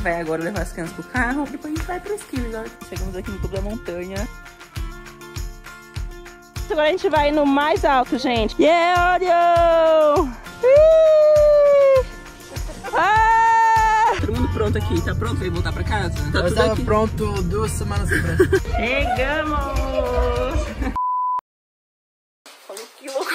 gente vai agora levar as crianças pro carro, depois a gente vai pro ski resort. Chegamos aqui no topo da montanha. Agora a gente vai no mais alto, gente. Yeah, Orion! Ah! Todo mundo pronto aqui? Tá pronto pra ir voltar pra casa? Tá Eu estava pronto 2 semanas atrás. Chegamos! Olha que louco!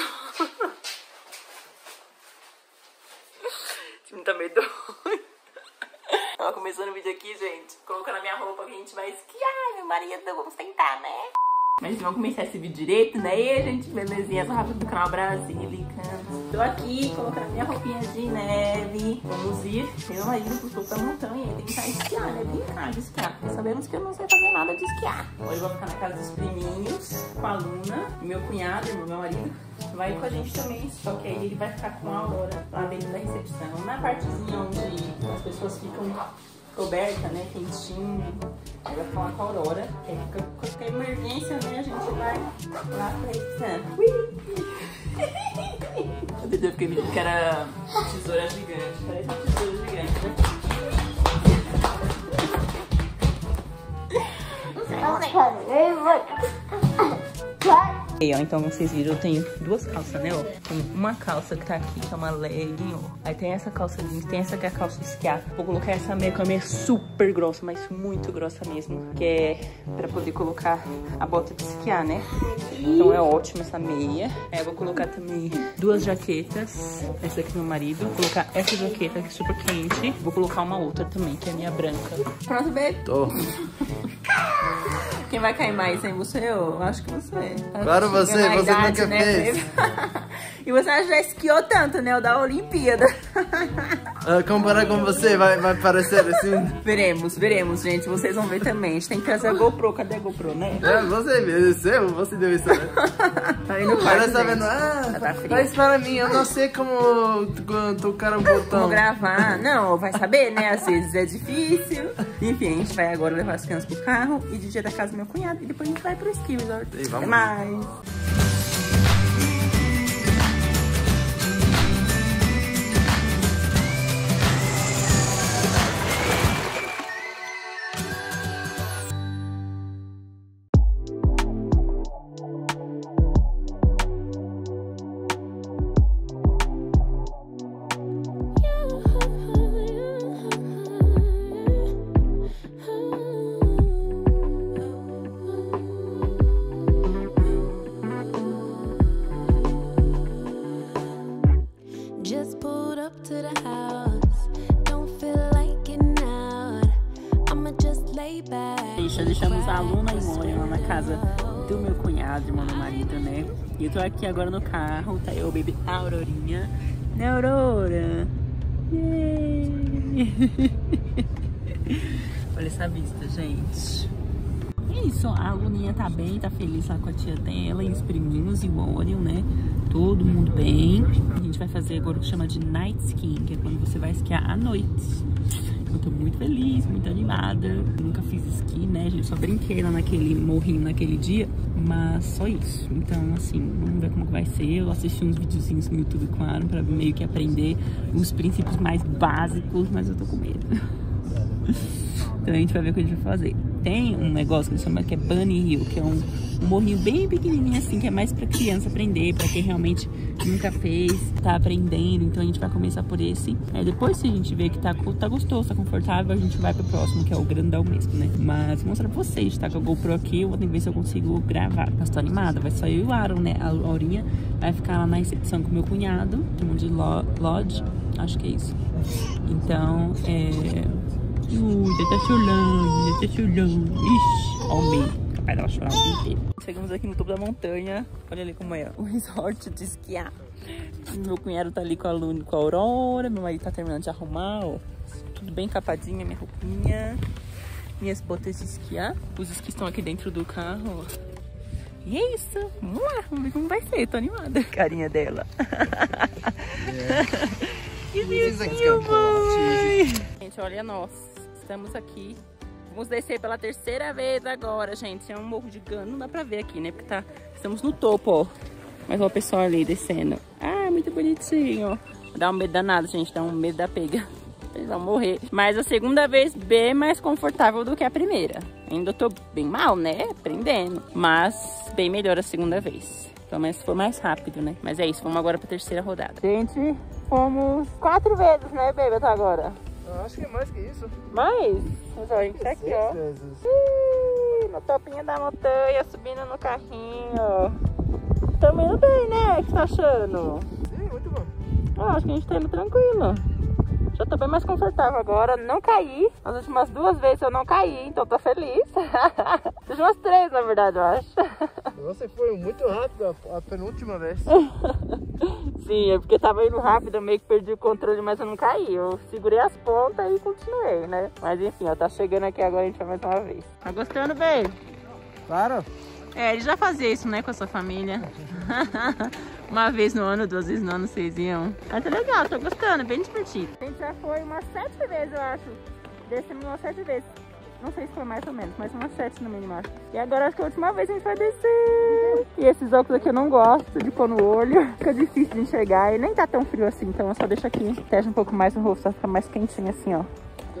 Esse menino tá meio doido. Tava começando o vídeo aqui, gente, colocando a minha roupa que a gente vai esquiar, meu marido, vamos tentar, né? Mas vamos começar esse vídeo direito, né? E a gente, belezinha, só rápido do canal Brasílica. Tô aqui, colocando a minha roupinha de neve. Vamos ir, meu marido, pro topo da montanha e tentar esquiar, né? Brincar de esquiar, porque sabemos que eu não sei fazer nada de esquiar. Hoje eu vou ficar na casa dos priminhos, com a Luna, e meu cunhado, meu marido, vai com a gente também, só que aí ele vai ficar com a Aurora lá dentro da recepção. Na partezinha onde as pessoas ficam coberta, né, quentinho. Aí vai falar com a Aurora, que aí fica qualquer emergência, né, a gente vai lá pra recepção. Eu fiquei vendo que era tesoura gigante, parece uma tesoura gigante, né? E, ó, então vocês viram, eu tenho 2 calças, né, ó. Tem uma calça que tá aqui, que é uma legging, ó. Aí tem essa calça jeans, tem essa que é a calça esquiar. Vou colocar essa meia, que é uma meia super grossa, mas muito grossa mesmo. Que é pra poder colocar a bota de esquiar, né. Então é ótima essa meia. Aí eu vou colocar também 2 jaquetas. Essa aqui do meu marido. Vou colocar essa jaqueta que é super quente. Vou colocar uma outra também, que é a minha branca. Pronto, Beto? Tô. Quem vai cair mais, hein? Você ou eu? Acho que você. Claro, você nunca fez. E você já esquiou tanto, né? O da Olimpíada. Comparar com você, vai parecer assim. Veremos, gente. Vocês vão ver também. A gente tem que trazer a GoPro. Cadê a GoPro, né? Você deve saber. Tá aí no quarto, Ela está vendo, faz para mim, eu não sei como tocar o botão. Como gravar. Não, vai saber, né? Às vezes é difícil. Enfim, a gente vai agora levar as crianças pro carro e de dia da casa do meu cunhado. E depois a gente vai pro ski resort. Até mais. Deixamos a Luna e Mori lá na casa do meu cunhado, irmão do marido, né? E eu tô aqui agora no carro, tá eu, baby, a Aurorinha. Né, Aurora? Olha essa vista, gente. E é isso, a Luninha tá bem, tá feliz lá com a tia dela e os priminhos e o Orion, né? Todo mundo bem. A gente vai fazer agora o que chama de night skiing, que é quando você vai esquiar à noite. Eu tô muito feliz, muito animada. Eu nunca fiz esqui, né, gente? Só brinquei lá naquele morrinho naquele dia, mas só isso. Então, assim, vamos ver como vai ser. Eu assisti uns videozinhos no YouTube, claro, pra meio que aprender os princípios mais básicos, mas eu tô com medo. Então a gente vai ver o que a gente vai fazer. Tem um negócio que eles chamam que é Bunny Hill, que é um morrinho bem pequenininho assim, que é mais pra criança aprender, pra quem realmente nunca fez, tá aprendendo. Então a gente vai começar por esse. Aí depois, se a gente ver que tá gostoso, tá confortável, a gente vai pro próximo, que é o grandão mesmo, né? Mas vou mostrar pra vocês, tá? Com a GoPro aqui, eu vou ter que ver se eu consigo gravar. Mas tô animada, vai só eu e o Aaron, né? A Aurinha vai ficar lá na recepção com o meu cunhado, chamam de Lodge, acho que é isso. Então, já tá chorando. Ixi, ó o meio. Capaz dela chorar o dia inteiro. Chegamos aqui no topo da montanha. Olha ali como é o resort de esquiar. Meu cunhado tá ali com a Luna e com a Aurora. Meu marido tá terminando de arrumar, ó. Tudo bem capadinha, minha roupinha. Minhas botas de esquiar. Os esquis estão aqui dentro do carro, ó. E é isso. Vamos lá, vamos ver como vai ser. Tô animada. Carinha dela. Que bonitinho, mãe. Gente, olha nós. Estamos aqui. Vamos descer pela 3ª vez agora, gente. É um morro de Gano, não dá pra ver aqui, né? Porque estamos no topo, ó. Mas ó o pessoal ali descendo. Ah, muito bonitinho. Dá um medo danado, gente. Dá um medo da pega. Eles vão morrer. Mas a segunda vez bem mais confortável do que a primeira. Ainda tô bem mal, né? Aprendendo. Mas bem melhor a segunda vez. Pelo menos foi mais rápido, né? Mas é isso, vamos agora pra terceira rodada. Gente, fomos 4 vezes, né, baby, até agora? Eu acho que é mais que isso. Mais? Mas ó, a gente tá aqui, ó. Ih, no topinho da montanha, subindo no carrinho. Tamo indo bem, né? O que você tá achando? Sim, muito bom. Acho que a gente tá indo tranquilo. Já tô bem mais confortável agora. Não caí. As últimas 2 vezes eu não caí, então tô feliz. As últimas 3, na verdade, eu acho. Você foi muito rápido a penúltima vez. Sim, é porque tava indo rápido, eu meio que perdi o controle, mas eu não caí. Eu segurei as pontas e continuei, né? Mas enfim, ó, tá chegando aqui agora, a gente vai mais uma vez. Tá gostando, baby? Claro. É, ele já fazia isso, né, com a sua família. Uma vez no ano, 2 vezes no ano, vocês iam. Mas tá legal, tô gostando, bem divertido. A gente já foi umas 7 vezes, eu acho. Descemos umas 7 vezes. Não sei se foi mais ou menos, mas umas 7 no mínimo, acho. E agora acho que é a última vez a gente vai descer. E esses óculos aqui eu não gosto de pôr no olho. Fica difícil de enxergar e nem tá tão frio assim, então eu só deixo aqui. Teste um pouco mais no rosto, só fica mais quentinho assim, ó.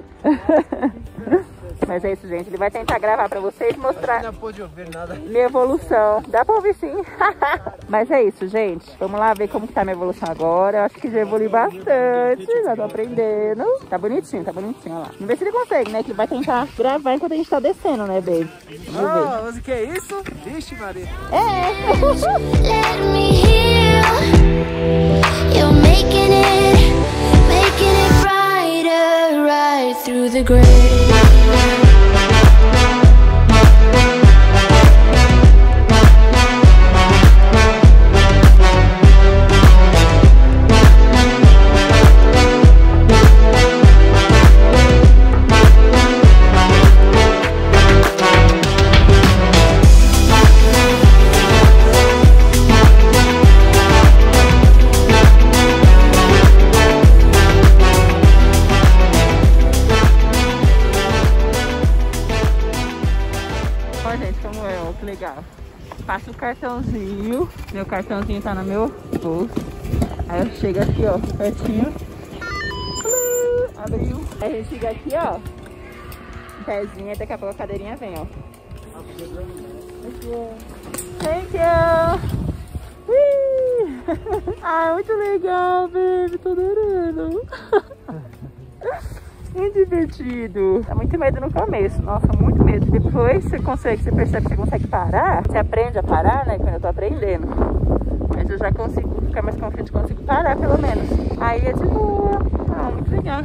Mas é isso, gente. Ele vai tentar gravar pra vocês e mostrar não pôde ouvir nada. minha evolução. Dá pra ouvir sim. Mas é isso, gente. Vamos lá ver como que tá a minha evolução agora. Eu acho que já evolui bastante. Já tô aprendendo. Tá bonitinho, olha lá. Vamos ver se ele consegue, né? Que ele vai tentar gravar enquanto a gente tá descendo, né, baby? Vamos ver. Mas o que é isso? Vixe, Maria. É. Let me heal. You're making it brighter right through the gray. Passa o cartãozinho, meu cartãozinho tá no meu bolso. Aí eu chego aqui, ó, pertinho. Abriu. Aí a gente chega aqui, ó, um pezinho, e daqui a pouco a cadeirinha vem, ó. Thank you! Ai, muito legal, baby, tô adorando. Muito divertido. Dá muito medo no começo. Nossa, muito medo. Depois você percebe que você consegue parar. Você aprende a parar, né? Quando eu tô aprendendo. Mas eu já consigo ficar mais confiante, consigo parar pelo menos. Aí é de boa. Ah, muito legal.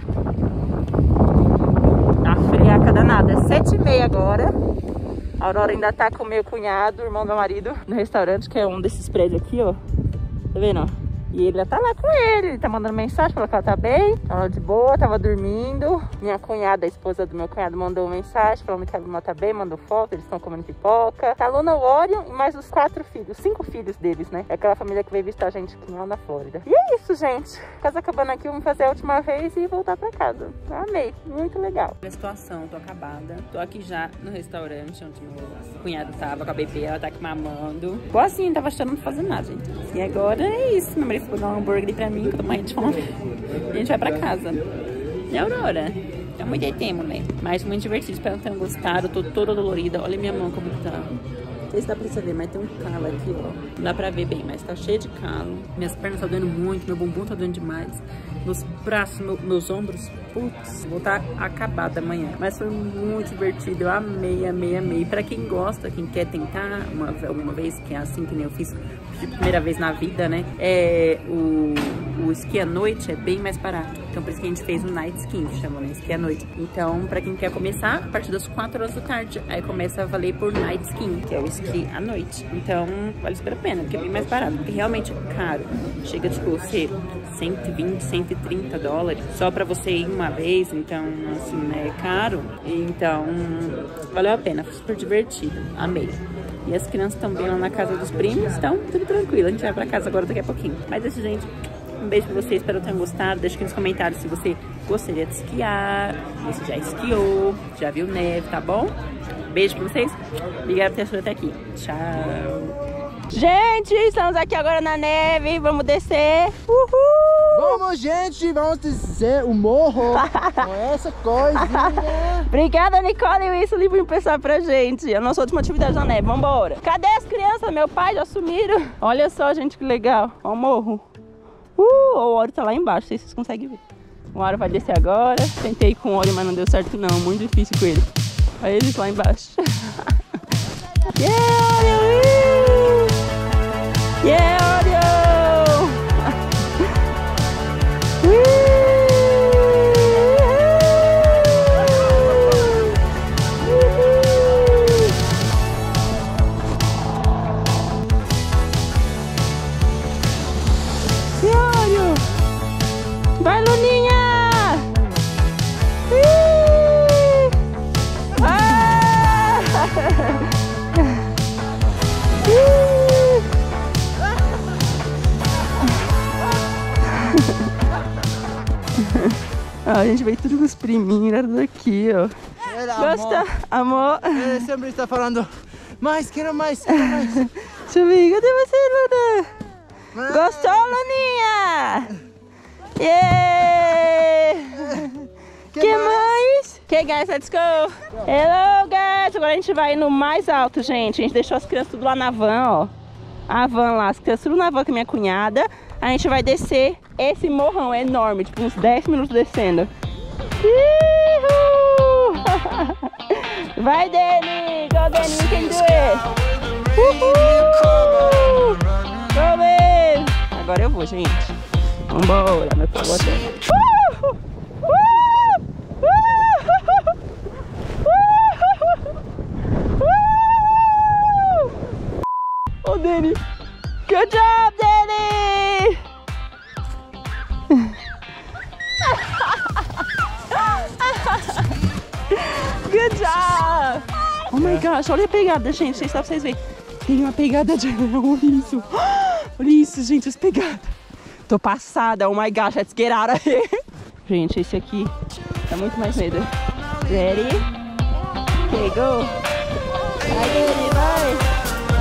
Tá friaca danada. É 7h30 agora. A Aurora ainda tá com o meu cunhado, o irmão do meu marido, no restaurante, que é um desses prédios aqui, ó. Tá vendo, ó? E ele já tá lá com ele tá mandando mensagem, falou que ela tá bem, ela de boa, tava dormindo. Minha cunhada, a esposa do meu cunhado, mandou uma mensagem falando que a Luna tá bem, mandou foto, eles estão comendo pipoca. Tá a Luna, o Orion e mais os 5 filhos deles, né? É aquela família que veio visitar a gente aqui lá na Flórida. E é isso, gente. Casa acabando aqui, vamos fazer a última vez e voltar pra casa. Eu amei, muito legal. A situação, tô acabada. Tô aqui já no restaurante onde meu cunhado tava com a bebê, ela tá aqui mamando. Igual assim, não tava achando não fazer nada, gente. E agora é isso, meu marido foi dar um hambúrguer ali pra mim, que eu tô morrendo de fome. E a gente vai pra casa. E a Aurora? É muito tempo, né? Mas muito divertido, espero que tenham gostado. Eu tô toda dolorida, olha minha mão como tá. Não sei se dá pra você ver, mas tem um calo aqui, ó. Não dá pra ver bem, mas tá cheio de calo. Minhas pernas tá doendo muito, meu bumbum tá doendo demais. Meus braços, meus ombros, putz, vou estar acabada amanhã. Mas foi muito divertido, eu amei, amei, amei. Pra quem gosta, quem quer tentar alguma vez, que é assim que nem eu fiz de primeira vez na vida, né? O esqui à noite é bem mais barato. Então por isso que a gente fez o night ski, que chama, né? Esqui à noite. Então pra quem quer começar, a partir das 4 horas da tarde, aí começa a valer por night ski, que é o esqui à noite. Então vale super a pena, porque é bem mais barato, porque realmente é caro. Chega tipo ser 120, 130 dólares só pra você ir uma vez, então assim, né, é caro. Então valeu a pena, foi super divertido, amei. E as crianças também lá na casa dos primos, então tudo tranquilo, a gente vai pra casa agora daqui a pouquinho. Mas é isso, gente, um beijo pra vocês, espero que tenham gostado. Deixa aqui nos comentários se você gostaria de esquiar, se você já esquiou, já viu neve, tá bom? Beijo pra vocês, obrigada por ter assistido até aqui, tchau! Gente, estamos aqui agora na neve, vamos descer, uhul! Vamos, gente, vamos descer o morro com essa coisinha. Obrigada, Nicole e Wilson, por pensar pra gente. É a nossa última atividade na neve. Vambora. Cadê as crianças? Meu pai já sumiram. Olha só, gente, que legal. Ó o morro. O Oro tá lá embaixo, não sei se vocês conseguem ver. O Oro vai descer agora. Tentei com o Oro, mas não deu certo não. Muito difícil com ele. Olha eles lá embaixo. Yeah, Oro! Yeah, Oro! Vai, Luninha! A gente veio tudo com os priminhos daqui, ó. Gosta, amor? Ele sempre está falando, quero mais, quero mais. Deixa eu ver, cadê você, Luna? Gostou, Luninha? Yeah! Que mais? Okay, guys, let's go! Hello, guys! Agora a gente vai no mais alto, gente. A gente deixou as crianças tudo lá na van, ó. A van lá, as crianças tudo na van com a minha cunhada. A gente vai descer esse morrão enorme, tipo uns 10 minutos descendo. Vai, Dani! Go, Dani, you can do it! Uhul! Go, baby! Agora eu vou, gente. Vambora, meu pai botando. Oh, Dani! Good job, Dani! Good job! Oh my gosh, olha a pegada, gente. Não sei se dá pra vocês verem. Tem uma pegada de anel, olha isso. Olha isso, gente, as pegadas. Tô passada, oh my gosh, let's get out of here. Gente, esse aqui dá muito mais medo. Ready? Okay, go. Vai, Dani, vai.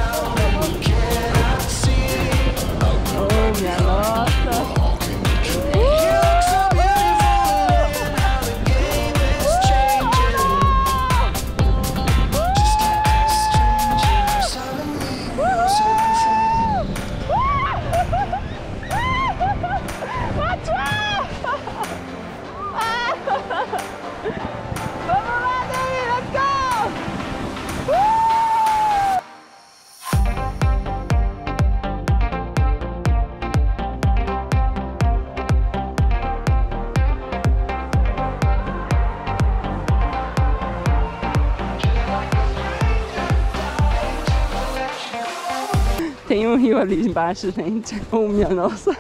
Oh, minha nossa. Tem um rio ali embaixo, gente. Oh, minha nossa.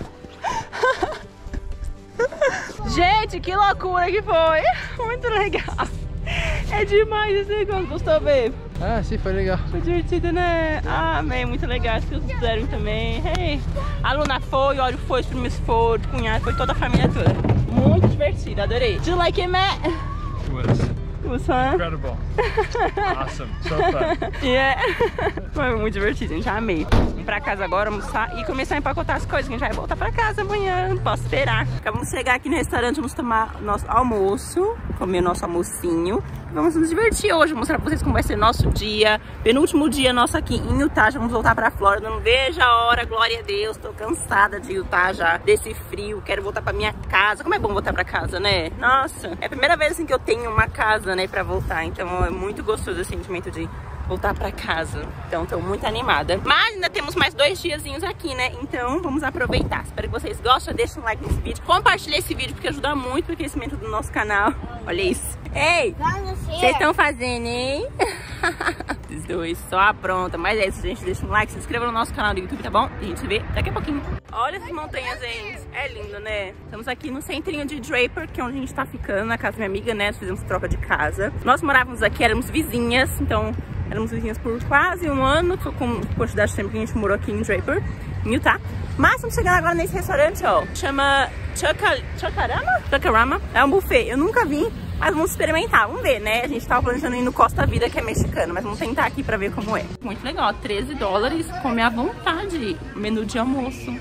Gente, que loucura que foi. Muito legal. É demais esse negócio. Gostou, babe? Ah, sim, foi legal. Foi divertido, né? Ah, amei. Muito legal. As crianças fizeram também. Hey. A Luna foi, o Óleo foi, os primos foram, o cunhado foi, toda a família toda. Muito divertido, adorei. Do you like it, Matt? It was fun? incredible. Awesome. So fun. Yeah. Foi muito divertido, gente. Amei. Vamos pra casa agora, almoçar e começar a empacotar as coisas, que a gente vai voltar pra casa amanhã. Não posso esperar. Vamos chegar aqui no restaurante, vamos tomar nosso almoço, comer nosso almocinho. Vamos nos divertir hoje, vou mostrar pra vocês como vai ser nosso dia. Penúltimo dia nosso aqui em Utah, já vamos voltar pra Flórida. Não vejo a hora, glória a Deus. Tô cansada de Utah já, desse frio. Quero voltar pra minha casa. Como é bom voltar pra casa, né? Nossa, é a primeira vez assim que eu tenho uma casa, né, pra voltar. Então é muito gostoso esse sentimento de voltar pra casa. Então tô muito animada. Mas ainda temos mais 2 diazinhos aqui, né? Então vamos aproveitar. Espero que vocês gostem. Deixa um like nesse vídeo. Compartilha esse vídeo porque ajuda muito o crescimento do nosso canal. Olha isso. Ei, vocês estão fazendo, hein? Esses dois só apronta. Mas é isso, gente. Deixa um like, se inscreva no nosso canal do YouTube, tá bom? E a gente se vê daqui a pouquinho. Olha essas montanhas, gente. É lindo, né? Estamos aqui no centrinho de Draper, que é onde a gente tá ficando, na casa da minha amiga, né? Nós fizemos troca de casa. Nós morávamos aqui, éramos vizinhas, então éramos vizinhas por quase um ano, com a quantidade de tempo que a gente morou aqui em Draper, em Utah. Mas estamos chegando agora nesse restaurante, ó. Chama Chuckarama. É um buffet. Eu nunca vim, mas vamos experimentar. Vamos ver, né? A gente tava planejando ir no Costa Vida, que é mexicano, mas vamos tentar aqui pra ver como é. Muito legal, $13, come à vontade. Menu de almoço.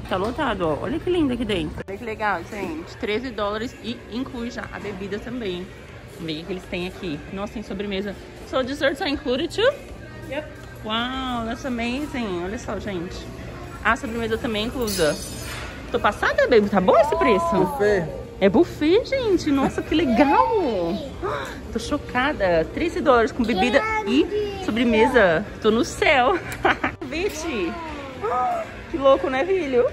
Tá lotado, ó. Olha que lindo aqui dentro. Olha que legal, gente. 13 dólares e inclui já a bebida também. Vamos ver o que eles têm aqui. Nossa, tem sobremesa. So, desserts are included too? Yep. Wow, that's amazing. Olha só, gente. A sobremesa também inclusa. Tô passada, baby? Tá bom esse preço? Buffet. É buffet, gente. Nossa, que legal. Tô chocada. 13 dólares com bebida e sobremesa. Tô no céu. Vixe. Que louco, né, filho?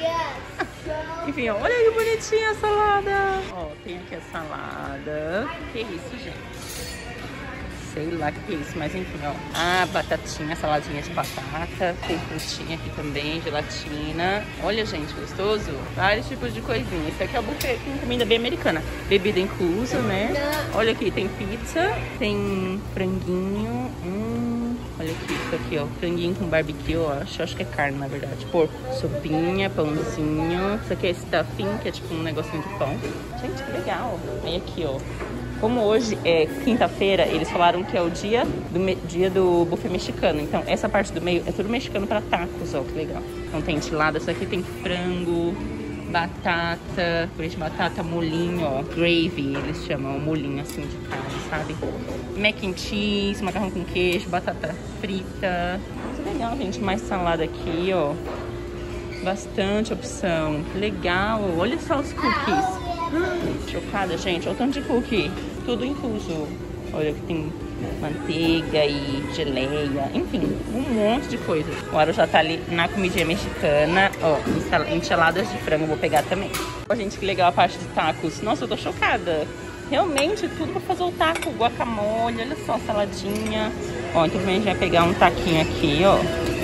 Enfim, olha que bonitinha a salada. Ó, tem aqui a salada. Que isso, gente? Sei lá o que é isso, mas enfim, ó. Ah, batatinha, saladinha de batata. Tem frutinha aqui também, gelatina. Olha, gente, gostoso. Vários tipos de coisinha. Esse aqui é o buffet com comida bem americana. Bebida inclusa, né? Olha aqui, tem pizza, tem franguinho. Olha aqui, isso aqui, ó. Franguinho com barbecue, ó. Acho que é carne, na verdade. Porco. Sopinha, pãozinho. Isso aqui é stuffing, que é tipo um negocinho de pão. Gente, que legal. Aí aqui, ó. Como hoje é quinta-feira, eles falaram que é o dia do buffet mexicano. Então, essa parte do meio é tudo mexicano para tacos, ó, que legal. Então, tem enchilada, isso aqui tem frango, batata, purê de batata, molinho, ó, gravy, eles chamam, molinho assim de carne, sabe? Mac and cheese, macarrão com queijo, batata frita. Muito legal, gente. Mais salada aqui, ó. Bastante opção. Legal. Olha só os cookies. Chocada, gente. Olha o tanto de cookie. Tudo incluso. Olha que tem manteiga e geleia. Enfim, um monte de coisa. O Aro já tá ali na comidinha mexicana. Ó, enchiladas de frango. Vou pegar também. Ó, gente, que legal a parte de tacos. Nossa, eu tô chocada. Realmente, tudo pra fazer o taco. Guacamole, olha só, saladinha. Ó, então a gente vai pegar um taquinho aqui, ó.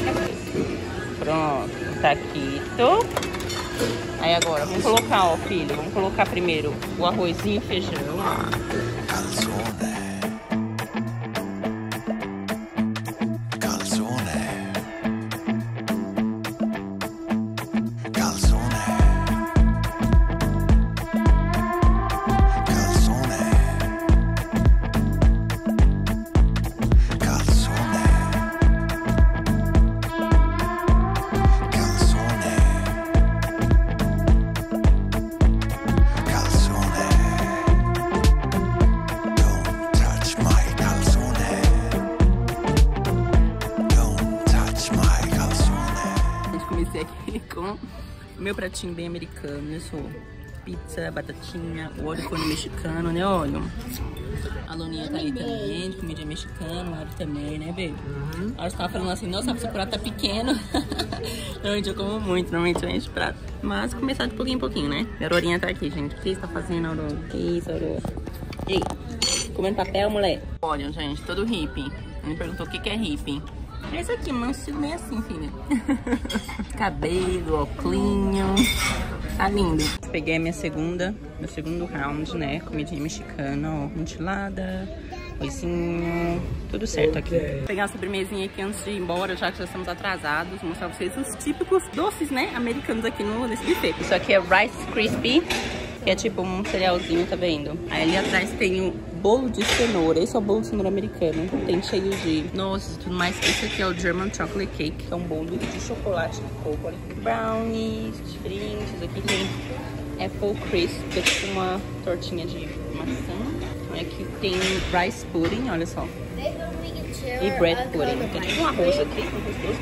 Pronto, um taquito. Aí agora, vamos colocar, ó, filho. Vamos colocar primeiro o arrozinho e feijão. Com meu pratinho bem americano, isso, pizza, batatinha, olho cone mexicano, né, olha. A Luninha tá ali também, comida mexicana, o Aro também, né, baby? A Aro tava falando assim, nossa, seu prato tá pequeno. Normalmente eu como muito, normalmente eu encho o prato. Mas começar de pouquinho em pouquinho, né? A Aurorinha tá aqui, gente. O que você tá fazendo, Aurora? Que isso, Aurora? Ei, comendo papel, moleque? Olha, gente, todo hippie. Me perguntou o que é hippie. Esse aqui, manso, bem assim, filha. Cabelo, óculinho. Tá lindo. Peguei meu segundo round, né? Comidinha mexicana, ó. Enchilada, arrozinho, tudo certo aqui. Vou pegar a sobremesinha aqui antes de ir embora, já que já estamos atrasados. Vou mostrar pra vocês os típicos doces, né? Americanos aqui nesse buffet. Isso aqui é Rice Krispie, que é tipo um cerealzinho, tá vendo? Aí ali atrás tem o bolo de cenoura. Esse é o bolo de cenoura americano. Tem cheio de noces e tudo mais. Esse aqui é o German Chocolate Cake, que é um bolo de chocolate de coco. Olha aqui. Brownies diferentes. Aqui tem Apple Crisp, que é tipo uma tortinha de maçã. Aqui tem Rice Pudding, olha só. E Bread Pudding. Tem tipo um arroz aqui, com gostoso.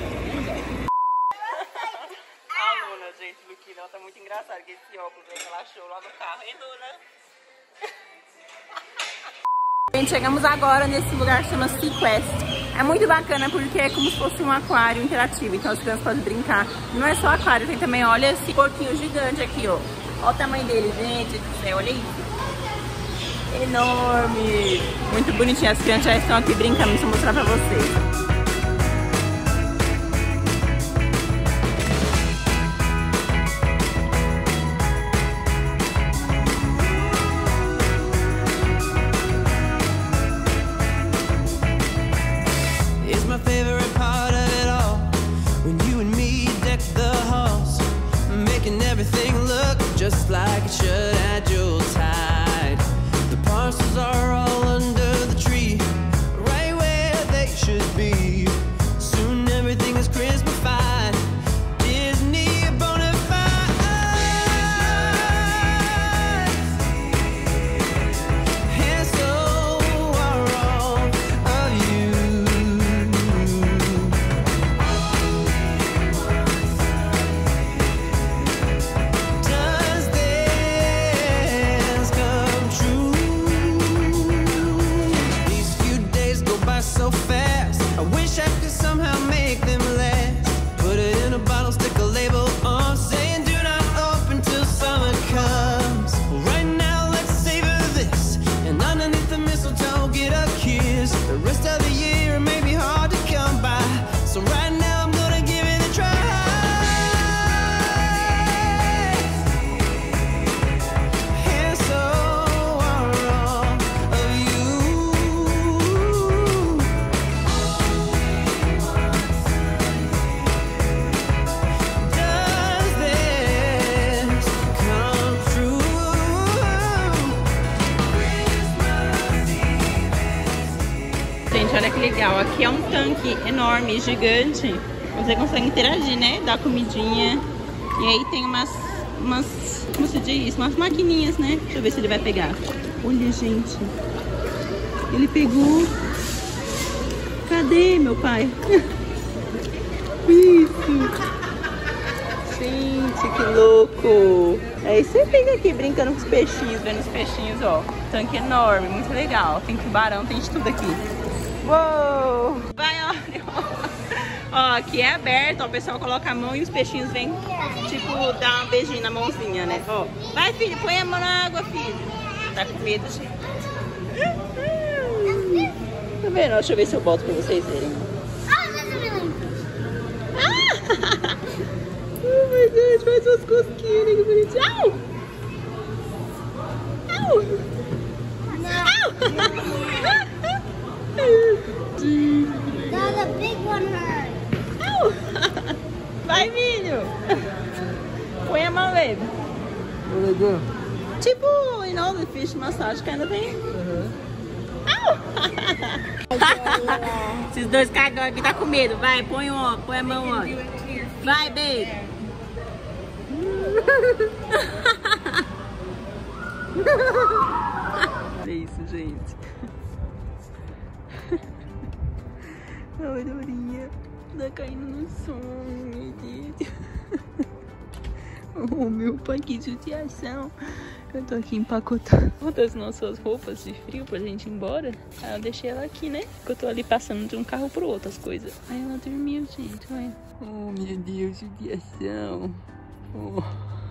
A Luna, gente, Luquina, ela tá muito engraçada com esse óculos que ela achou lá no carro. Hein, Luna? Gente, chegamos agora nesse lugar que chama SeaQuest. É muito bacana porque é como se fosse um aquário interativo, então as crianças podem brincar. Não é só aquário, tem também, olha esse porquinho gigante aqui, ó. Olha o tamanho dele, gente do céu, olha isso. Enorme! Muito bonitinho, as crianças já estão aqui brincando, deixa eu mostrar pra vocês. Just like it should at Yuletide. The parcels are all under the tree, right where they should be. gente, olha que legal. Aqui é um tanque enorme, gigante. Você consegue interagir, né? Dar comidinha. E aí tem umas como se diz? Umas maquininhas, né? Deixa eu ver se ele vai pegar. Olha, gente. Ele pegou. Cadê, meu pai? Isso. Gente, que louco. Aí você fica aqui brincando com os peixinhos, vendo os peixinhos, ó. Tanque enorme, muito legal. Tem tubarão, tem de tudo aqui. Uou! Vai, ó. Ó, aqui é aberto, ó, o pessoal coloca a mão e os peixinhos vêm, tipo, dar um beijinho na mãozinha, né? Ó, vai, filho, põe a mão na água, filho. Tá com medo, gente? Tá vendo? Deixa eu ver se eu boto pra vocês verem. Oh, my God, faz umas cosquinhas, que bonitinho. Au! Au! No, the big one hurt. Vai, filho! Põe a mão nele. What do they do? Tipo, you know, the fish massage kind of thing. Esses dois cagão aqui tá com medo. Vai, põe a mão, ó. Vai, baby. Olha isso, gente. A Aurorinha tá caindo no sono, meu Deus. Oh, meu pai, que judiação. Eu tô aqui empacotando as nossas roupas de frio pra gente ir embora. Aí eu deixei ela aqui, né? Porque eu tô ali passando de um carro pro outro as coisas. Aí ela dormiu, gente, olha. Oh, meu Deus, judiação. Oh.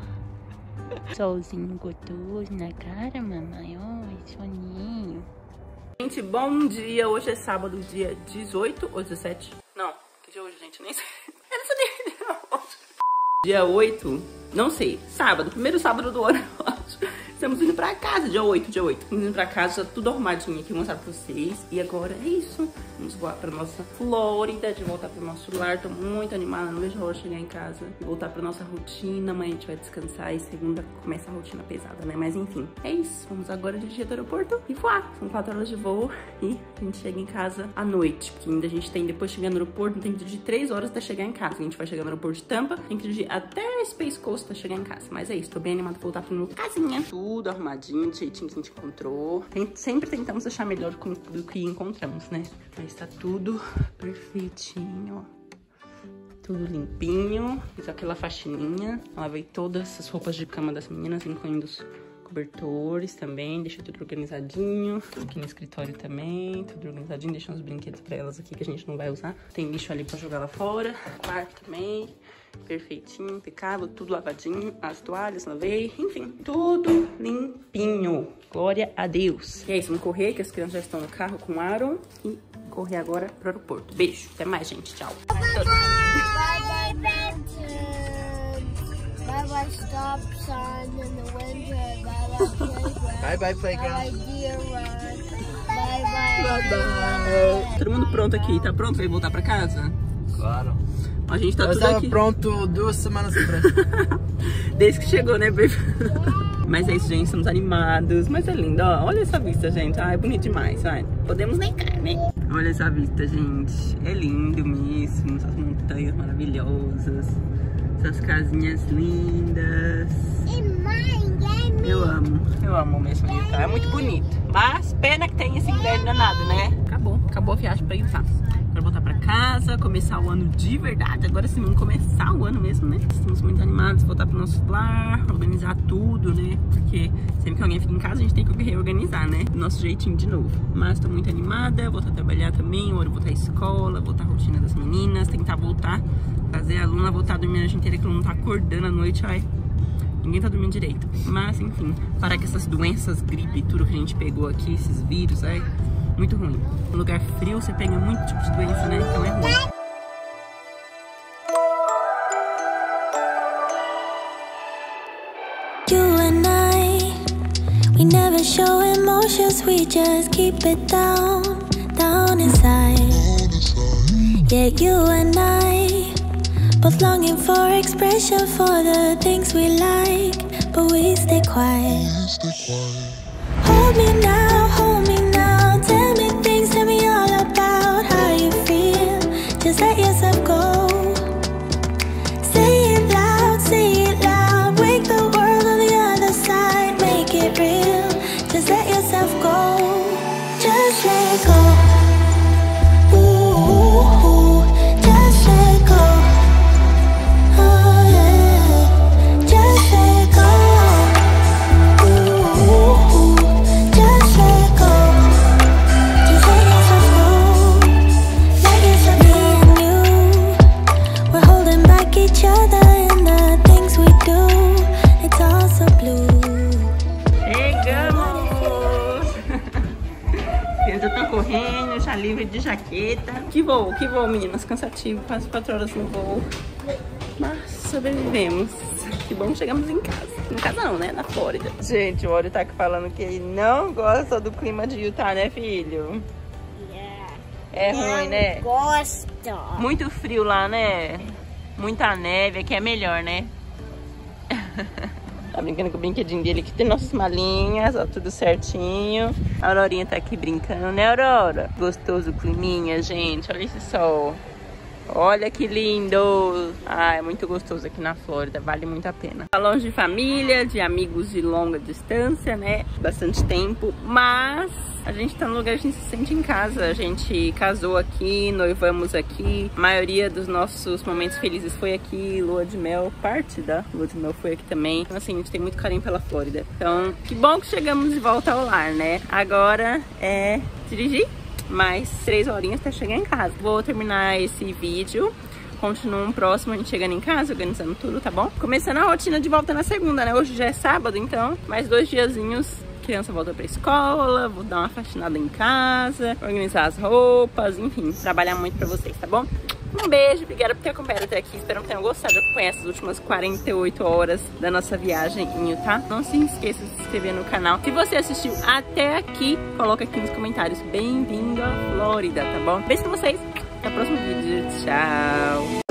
Solzinho gostoso na cara, mamãe. Oi, soninho. Gente, bom dia. Hoje é sábado, dia 18 ou 17? Não, que dia é hoje, gente? Nem sei. Eu não sabia que dia era hoje. Dia 8, não sei, sábado, primeiro sábado do ano, eu acho. Estamos indo pra casa, dia 8. Estamos indo pra casa, já tudo arrumadinho aqui, vou mostrar pra vocês. E agora é isso. Vamos voar pra nossa Flórida, de voltar pro nosso lar. Tô muito animada, não vejo a hora de chegar em casa e voltar pra nossa rotina. Amanhã a gente vai descansar e segunda começa a rotina pesada, né? Mas enfim, é isso. Vamos agora dirigir do aeroporto e voar. São 4 horas de voo e a gente chega em casa à noite. Porque ainda a gente tem, depois de chegar no aeroporto, tem que dirigir 3 horas até chegar em casa. A gente vai chegar no aeroporto de Tampa, tem que dirigir até Space Coast pra chegar em casa. Mas é isso, tô bem animada pra voltar pra minha casinha. Tudo arrumadinho, do jeitinho que a gente encontrou. Sempre tentamos achar melhor do que encontramos, né? Mas tá tudo perfeitinho, ó. Tudo limpinho. Fiz aquela faxininha. Lavei todas as roupas de cama das meninas, incluindo os cobertores também. Deixei tudo organizadinho. Aqui no escritório também, tudo organizadinho. Deixei uns brinquedos pra elas aqui que a gente não vai usar. Tem lixo ali pra jogar lá fora. Quarto também. Perfeitinho, impecável, tudo lavadinho. As toalhas lavei, enfim, tudo limpinho. Glória a Deus. E é isso, vamos correr, que as crianças já estão no carro com o Aaron. E correr agora pro aeroporto. Beijo, até mais, gente, tchau. Bye bye mountains. Bye bye stop sign in the winter. Bye bye playground. Bye bye playground. Bye bye deer run. Bye bye. Todo mundo pronto aqui, tá pronto pra ir voltar pra casa? Claro. A gente tá Eu tudo estava aqui pronto 2 semanas atrás. desde que chegou, né, baby? Mas é isso, gente, estamos animados. Mas é lindo, ó. Olha essa vista, gente. Ai, é bonito demais, vai. Podemos negar, né? Olha essa vista, gente. É lindo mesmo. Essas montanhas maravilhosas. Essas casinhas lindas. Eu amo mesmo isso. É muito bonito. Mas pena que tem esse inverno danado, né? Acabou a viagem pra ir, tá? Agora voltar pra casa, começar o ano de verdade. Agora sim, vamos começar o ano mesmo, né? Estamos muito animados, voltar pro nosso lar, organizar tudo, né? Porque sempre que alguém fica em casa, a gente tem que reorganizar, né? Do nosso jeitinho de novo. Mas tô muito animada, voltar a trabalhar também, agora voltar à escola, voltar à rotina das meninas, tentar voltar, fazer a Luna voltar a dormir a noite inteira, que ela não tá acordando à noite, ai. Ninguém tá dormindo direito. Mas, enfim, parar com essas doenças, gripe, tudo que a gente pegou aqui, esses vírus, ai. Muito ruim. No lugar frio você pega muito tipo de doença, né? Então é ruim. You and I, we never show emotions, we just keep it down, down inside. Yeah, you and I, both longing for expression for the things we like, but we stay quiet. Hold me now, tell me things, tell me all about crianças já estão correndo, já livre de jaqueta. Que voo, meninas. Cansativo, quase 4 horas no voo. Mas sobrevivemos. Que bom que chegamos em casa. Em casa não, né? Na Flórida. Gente, o Oreo tá falando que ele não gosta do clima de Utah, né, filho? É ruim, né? Gosto. Muito frio lá, né? Muita neve, aqui é melhor, né? Tá brincando com o brinquedinho dele, que tem nossas malinhas, ó, tudo certinho. A Aurorinha tá aqui brincando, né, Aurora? Gostoso o climinha, gente. Olha esse sol. Olha que lindo! Ah, é muito gostoso aqui na Flórida, vale muito a pena. Tá longe de família, de amigos de longa distância, né? Bastante tempo, mas a gente tá no lugar que a gente se sente em casa. A gente casou aqui, noivamos aqui. A maioria dos nossos momentos felizes foi aqui. Lua de mel, parte da lua de mel foi aqui também. Então, assim, a gente tem muito carinho pela Flórida. Então, que bom que chegamos de volta ao lar, né? Agora é dirigir. Mais 3 horinhas até chegar em casa. Vou terminar esse vídeo. Continuo um próximo, a gente chegando em casa, organizando tudo, tá bom? Começando a rotina de volta na segunda, né? Hoje já é sábado, então mais 2 diazinhos. Criança volta pra escola, vou dar uma faxinada em casa, organizar as roupas, enfim, trabalhar muito pra vocês, tá bom? Um beijo, obrigada por ter acompanhado até aqui. Espero que tenham gostado de acompanhar essas últimas 48 horas da nossa viagem em Utah. Não se esqueça de se inscrever no canal. Se você assistiu até aqui, coloca aqui nos comentários. Bem-vindo à Flórida, tá bom? Beijo pra vocês. Até o próximo vídeo. Tchau!